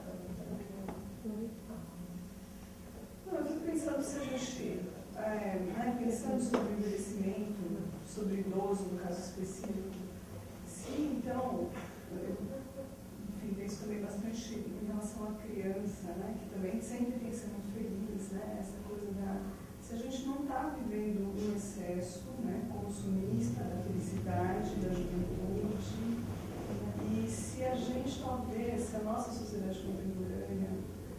Eu estou pensando se a gente, pensando sobre envelhecimento, sobre idoso, no caso específico, se então, enfim, penso também bastante em relação à criança, né, que também sempre tem que ser muito feliz, né, essa coisa se a gente não está vivendo um excesso, né, consumista da felicidade, da juventude, e se a gente talvez, se a nossa sociedade contemporânea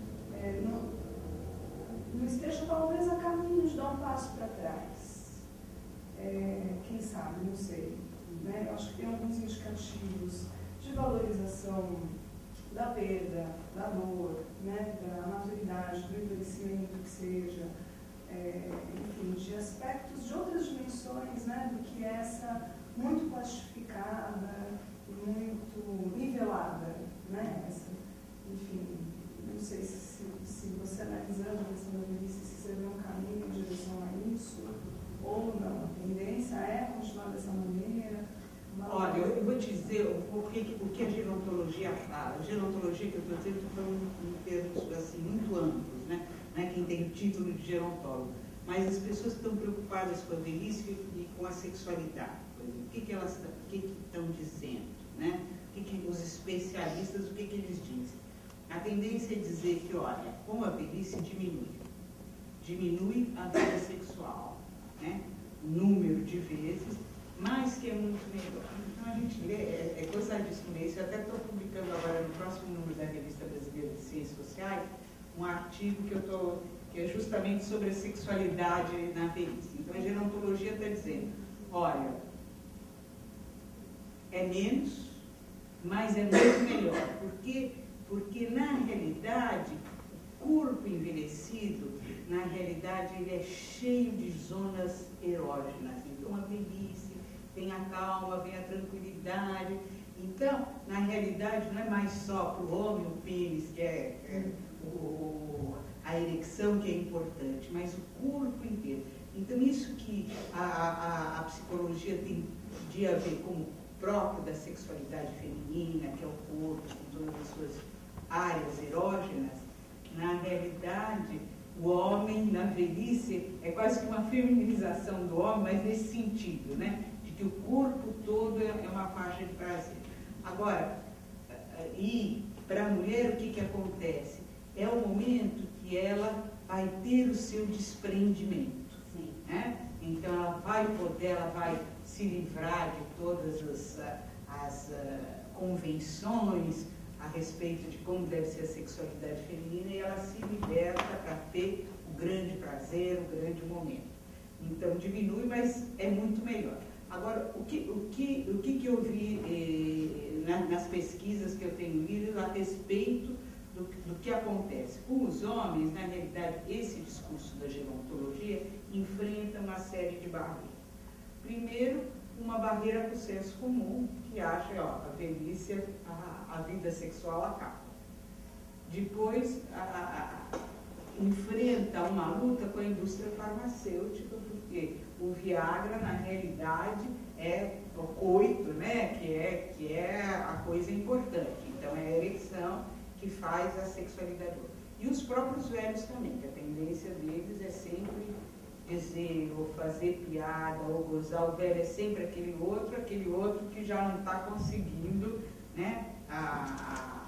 não esteja talvez a caminho de dar um passo para trás. Quem sabe, não sei. Né? Eu acho que tem alguns indicativos de valorização da perda, da dor, né? Da maturidade, do envelhecimento que seja, enfim, de aspectos de outras dimensões, né? Do que essa muito plastificada, muito nivelada, né? Enfim, não sei se você analisando a questão da velhice, se você vê um caminho em direção a isso, ou não. A tendência é continuar dessa maneira. Olha, eu vou te dizer o que a gerontologia fala. A gerontologia, que eu estou dizendo, foi um termo assim, muito amplo, né? Quem tem o título de gerontólogo. Mas as pessoas que estão preocupadas com a velhice e com a sexualidade, por exemplo, o que elas estão dizendo, né? Os especialistas, o que eles dizem? A tendência é dizer que, olha, com a velhice diminui a vida sexual, né? O número de vezes, mas que é muito melhor. Então a gente lê, é gozadíssimo ler isso. Eu até estou publicando agora no próximo número da Revista Brasileira de Ciências Sociais um artigo que é justamente sobre a sexualidade na velhice. Então a gerontologia está dizendo, olha, é menos, mas é muito melhor. Porque na realidade, corpo envelhecido, na realidade, ele é cheio de zonas erógenas. Então, a velhice, vem a calma, vem a tranquilidade. Então, na realidade, não é mais só para o homem o pênis, que é a ereção que é importante, mas o corpo inteiro. Então, isso que a psicologia tem a ver com o próprio da sexualidade feminina, que é o corpo, com todas as suas áreas erógenas, na realidade, o homem, na velhice, é quase que uma feminização do homem, mas nesse sentido, né? De que o corpo todo é uma faixa de prazer. Agora, e para a mulher, o que acontece? É o momento que ela vai ter o seu desprendimento. Sim. Né? Então, ela vai se livrar de todas as convenções a respeito de como deve ser a sexualidade feminina, e ela se liberta para ter o grande prazer, o grande momento. Então, diminui, mas é muito melhor. Agora, o que eu vi nas pesquisas que eu tenho lido a respeito do que acontece com os homens, na realidade, esse discurso da gerontologia enfrenta uma série de barreiras. Primeiro, uma barreira para o senso comum, que acha, a velhice, a vida sexual acaba. Depois, enfrenta uma luta com a indústria farmacêutica, porque o Viagra, na realidade, é o coito, né, que é a coisa importante. Então, é a ereção que faz a sexualidade. E os próprios velhos também, que a tendência deles é sempre dizer, ou fazer piada, ou gozar. O velho é sempre aquele outro que já não está conseguindo, né, a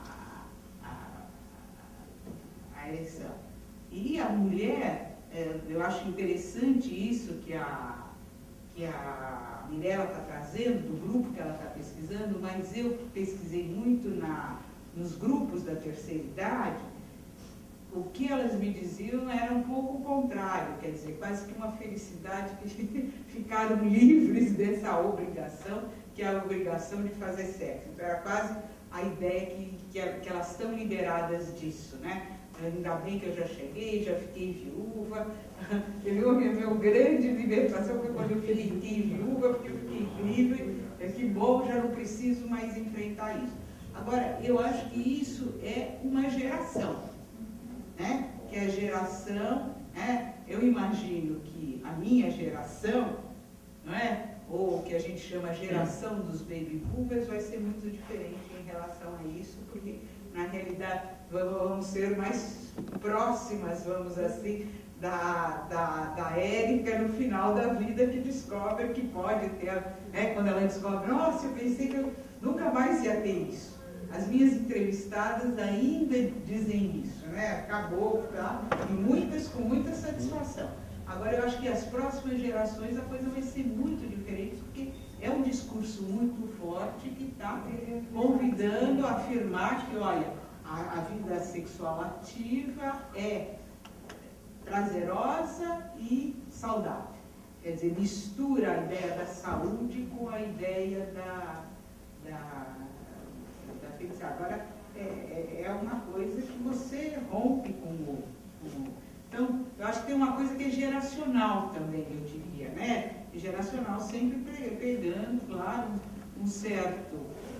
ereção. E a mulher, eu acho interessante isso que a Mirella está trazendo, do grupo que ela está pesquisando, mas eu pesquisei muito nos grupos da terceira idade. O que elas me diziam era um pouco o contrário, quer dizer, quase que uma felicidade que ficaram livres dessa obrigação, que é a obrigação de fazer sexo. Então, era quase a ideia que elas estão liberadas disso, né? Ainda bem que eu já cheguei, já fiquei viúva. A minha grande libertação foi quando eu fiquei viúva, porque eu fiquei livre. Que bom, já não preciso mais enfrentar isso. Agora, eu acho que isso é uma geração, né? Que a geração, né? Eu imagino que a minha geração, não é? Ou o que a gente chama a geração dos baby boomers, vai ser muito diferente em relação a isso, porque na realidade vamos ser mais próximas, vamos assim, da Érica no final da vida, que descobre que pode ter, né? Quando ela descobre, nossa, eu pensei que eu nunca mais ia ter isso. As minhas entrevistadas ainda dizem isso, né? Acabou, tá? E muitas com muita satisfação. Agora, eu acho que as próximas gerações a coisa vai ser muito diferente, porque é um discurso muito forte que está convidando a afirmar que, olha, a vida sexual ativa é prazerosa e saudável. Quer dizer, mistura a ideia da saúde com a ideia da felicidade. Agora, é uma coisa que você rompe com o... Então, eu acho que tem uma coisa que é geracional também, eu diria, né? Geracional sempre pegando, claro, um certo...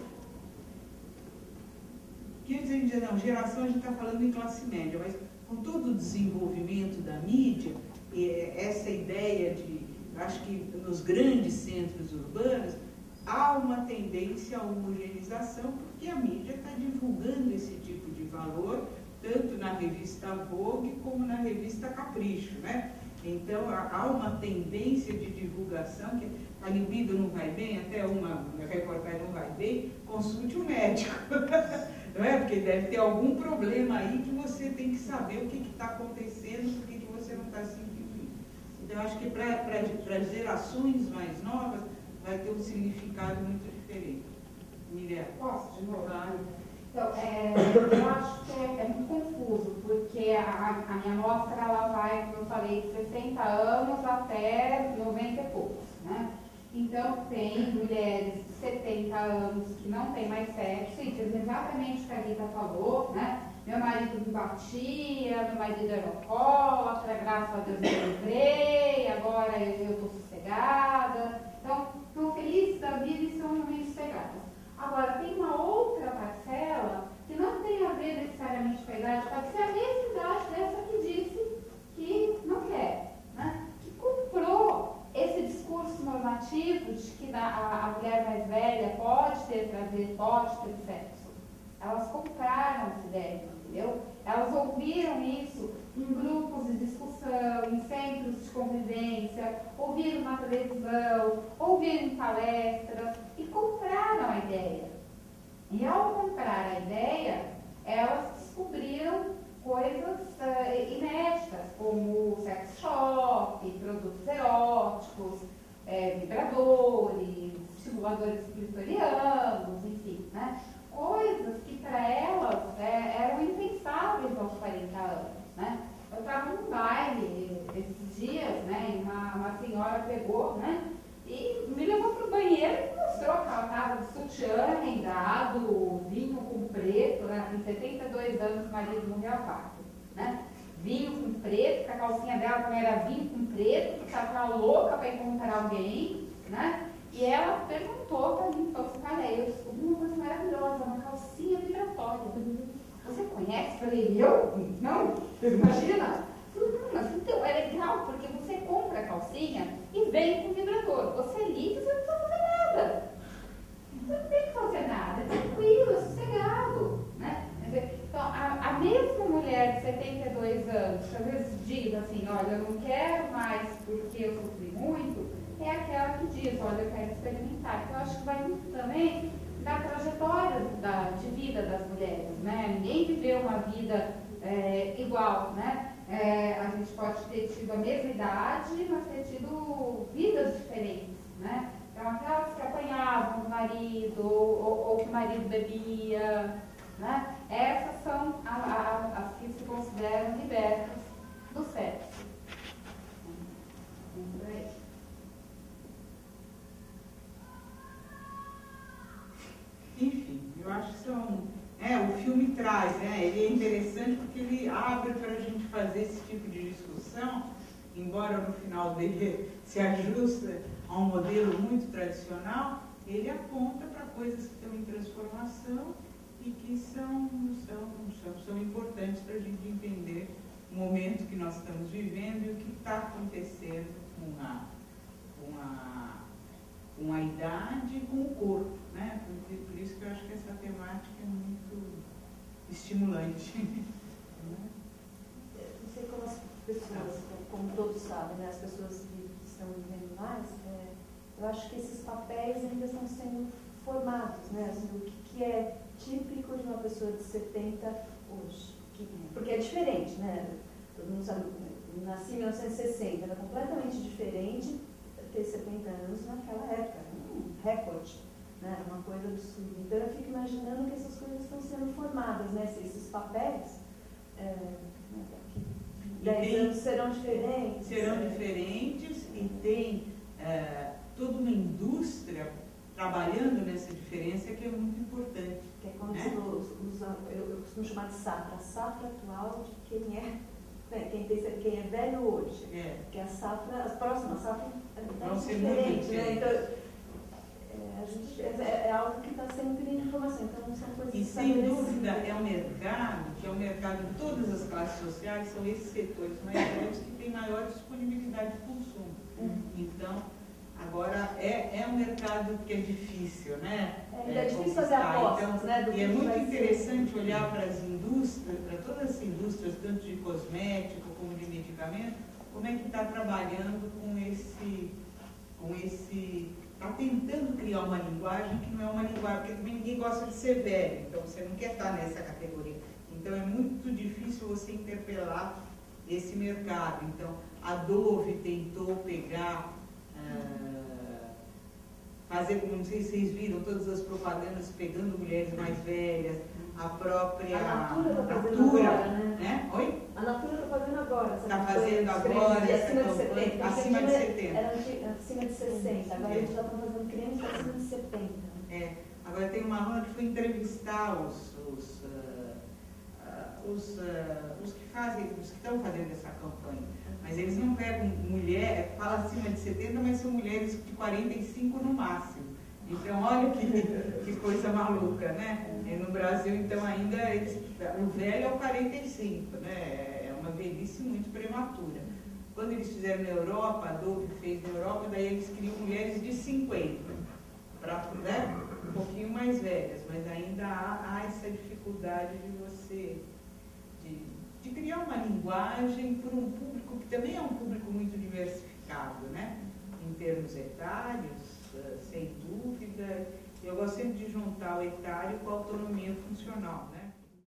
Quer dizer, não, geração a gente está falando em classe média, mas com todo o desenvolvimento da mídia, essa ideia de, acho que nos grandes centros urbanos, há uma tendência à homogeneização, porque a mídia está divulgando esse tipo de valor, tanto na revista Vogue como na revista Capricho, né? Então, há uma tendência de divulgação, que a libido não vai bem, até uma reportagem não vai bem, consulte um médico. Não é? Porque deve ter algum problema aí que você tem que saber o que está acontecendo, por que você não está sentindo isso. Então, eu acho que para gerações mais novas vai ter um significado muito diferente. Mirella. Posso, de novo? Claro. Então, eu acho que é muito confuso, porque a minha amostra ela vai, como eu falei, de 60 anos até 90 e poucos, né? Então, tem mulheres 70 anos que não tem mais sexo, e diz exatamente o que a Rita falou, né? Meu marido me batia, meu marido era alcoólatra, graças a Deus eu livrei, agora eu estou sossegada. Então, estão felizes da vida e são realmente sossegadas. Agora, tem uma outra parcela que não tem a ver necessariamente com a idade, pode ser a mesma idade dessa que disse que não quer, né? Que comprou esse discurso normativo de que a mulher mais velha pode ter prazer, pode ter sexo. Elas compraram essa ideia, entendeu? Elas ouviram isso em grupos de discussão, em centros de convivência, ouviram na televisão, ouviram em palestras e compraram a ideia. E ao comprar a ideia, elas descobriram coisas inéditas, como sex shop, produtos eróticos, vibradores, estimuladores clitorianos, enfim, né? Coisas que para elas eram impensáveis aos 40 anos, né? Eu estava num baile esses dias, né? E uma senhora pegou, né? E me levou para o banheiro e mostrou que ela estava de sutiã, rendado, vinho com preto, né? Tem 72 anos, o marido morreu ao parto, né? Vinho com preto, que a calcinha dela também era vinho com preto, porque ela estava louca para encontrar alguém, né? E ela perguntou para mim, falou assim, cara, eu descobri uma coisa maravilhosa, uma calcinha vibratória. Você conhece? Falei, eu? Não? Imagina? Mas então, é legal, porque você compra a calcinha e vem com o vibrador. Você liga e você não precisa fazer nada. Você não tem que fazer nada, é tranquilo, é sossegado, né? Então, a mesma mulher de 72 anos, que às vezes diz assim, olha, eu não quero mais porque eu sofri muito, é aquela que diz, olha, eu quero experimentar. Então, eu acho que vai muito também da trajetória de vida das mulheres, né? Ninguém viveu uma vida igual, né? A gente pode ter tido a mesma idade, mas ter tido vidas diferentes, né? Então, aquelas que apanhavam o marido, ou que o marido bebia, né? Essas são as que se consideram libertas do sexo. Enfim, eu acho que são... o filme traz, né? Ele é interessante porque ele abre para a gente fazer esse tipo de discussão, embora no final dele se ajuste a um modelo muito tradicional, ele aponta para coisas que estão em transformação e que são importantes para a gente entender o momento que nós estamos vivendo e o que está acontecendo com a idade e com o corpo, né? Por isso que eu acho que essa temática é muito estimulante. Não sei como as pessoas, como todos sabem, né? As pessoas que estão vivendo mais, eu acho que esses papéis ainda estão sendo formados, né? Assim, o que é típico de uma pessoa de 70 hoje. Porque é diferente, né? Todo mundo sabe, eu nasci em 1960, era completamente diferente ter 70 anos naquela época, um recorde, né? Uma coisa absurda. Então eu fico imaginando que essas coisas estão sendo formadas, né? Esses papéis, daqui 10 anos serão diferentes. Serão diferentes e tem toda uma indústria trabalhando nessa diferença que é muito importante. Que é quando eu costumo chamar de safra, a safra atual de quem é velho hoje. Porque as próximas safras é diferente, né? Então, é algo que está sempre em informação. Então, são coisas e sem dúvida é um mercado, que é um mercado de todas as classes sociais, são esses setores mais velhos que têm maior disponibilidade de consumo. Então, agora é um mercado que é difícil, né? É difícil fazer apostas, né? E é muito interessante olhar para as indústrias, para todas as indústrias, tanto de cosmético como de medicamento, como é que está trabalhando com esse está tentando criar uma linguagem que não é uma linguagem, porque também ninguém gosta de ser velho, então você não quer estar nessa categoria. Então é muito difícil você interpelar esse mercado. Então a Dove tentou pegar, fazer, não sei se vocês viram, todas as propagandas pegando mulheres mais velhas, a própria Natura está fazendo agora, né? Oi? A Natura está fazendo agora, essa fazendo agora de essa acima de campanha? 70. Acima de 70. Era acima de 60, agora eles já estão fazendo crianças acima de 70. É, agora tem uma aluna que foi entrevistar os que estão fazendo essa campanha. Mas eles não pegam mulher, fala acima de 70, mas são mulheres de 45 no máximo. Então, olha que coisa maluca, né? E no Brasil, então, ainda o velho é o 45, né? É uma velhice muito prematura. Quando eles fizeram na Europa, a Dove fez na Europa, daí eles queriam mulheres de 50, né? Um pouquinho mais velhas, mas ainda há essa dificuldade de você de criar uma linguagem para um público que também é um público muito diversificado, né? Em termos etários, sem dúvida. Eu gosto sempre de juntar o etário com a autonomia funcional, né?